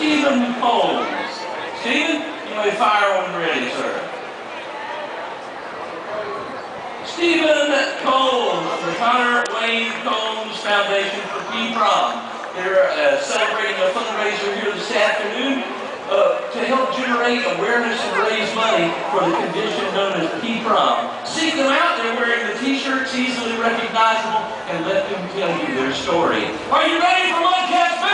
Stephen Coles. Stephen, you may fire when ready, sir. Stephen Coles, the Connor Wayne Combs Foundation for PPROM. They're celebrating a fundraiser here this afternoon to help generate awareness and raise money for the condition known as PPROM. Seek them out. They're wearing the t-shirts, easily recognizable, and let them tell you their story. Are you ready for Mudcats?